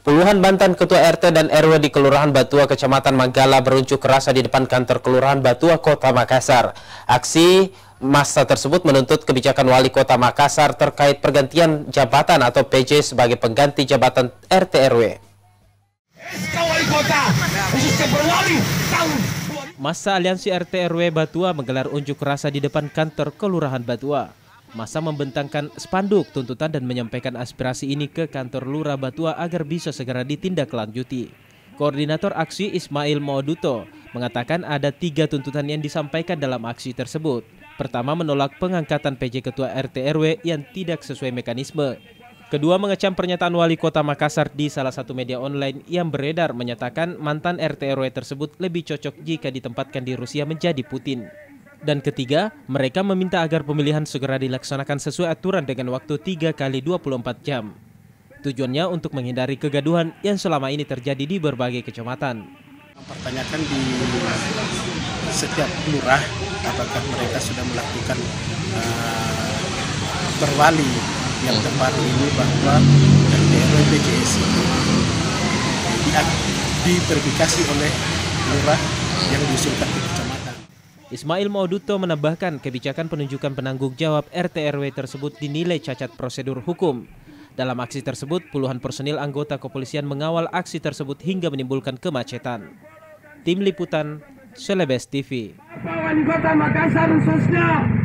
Puluhan mantan ketua RT dan RW di Kelurahan Batua, Kecamatan Manggala berunjuk rasa di depan kantor Kelurahan Batua, Kota Makassar. Aksi massa tersebut menuntut kebijakan Wali Kota Makassar terkait pergantian jabatan atau PJ sebagai pengganti jabatan RT RW. Massa Aliansi RT RW Batua menggelar unjuk rasa di depan kantor Kelurahan Batua. Massa membentangkan spanduk tuntutan dan menyampaikan aspirasi ini ke kantor Lurah Batua agar bisa segera ditindaklanjuti. Koordinator aksi Ismail Mauduto mengatakan ada 3 tuntutan yang disampaikan dalam aksi tersebut. Pertama, menolak pengangkatan PJ Ketua RT RW yang tidak sesuai mekanisme. Kedua, mengecam pernyataan Wali Kota Makassar di salah satu media online yang beredar menyatakan mantan RT RW tersebut lebih cocok jika ditempatkan di Rusia menjadi Putin. Dan ketiga, mereka meminta agar pemilihan segera dilaksanakan sesuai aturan dengan waktu 3 kali 24 jam. Tujuannya untuk menghindari kegaduhan yang selama ini terjadi di berbagai kecamatan. Pertanyakan di setiap lurah apakah mereka sudah melakukan perwali yang terbaru ini bahwa RT RW PJS itu diverifikasi oleh lurah yang diusulkan ke kecamatan. Ismail Mauduto menambahkan kebijakan penunjukan penanggung jawab RT RW tersebut dinilai cacat prosedur hukum. Dalam aksi tersebut, puluhan personil anggota kepolisian mengawal aksi tersebut hingga menimbulkan kemacetan. Tim Liputan, Celebes TV. Wali Kota Makassar khususnya